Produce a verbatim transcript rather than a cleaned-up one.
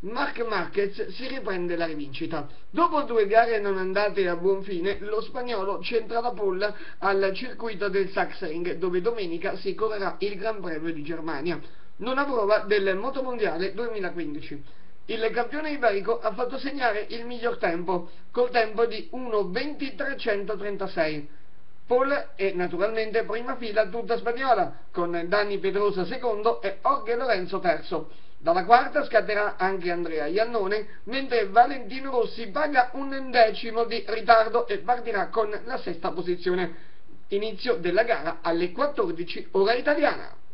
Marc Marquez si riprende la rivincita. Dopo due gare non andate a buon fine, lo spagnolo centra la pole al circuito del Sachsenring, dove domenica si correrà il Gran Premio di Germania, nona prova del Motomondiale duemilaquindici. Il campione iberico ha fatto segnare il miglior tempo, col tempo di uno venti trecentotrentasei. Pole e naturalmente prima fila tutta spagnola, con Dani Pedrosa secondo e Jorge Lorenzo terzo. Dalla quarta scatterà anche Andrea Iannone, mentre Valentino Rossi paga un decimo di ritardo e partirà con la sesta posizione. Inizio della gara alle quattordici ora italiana.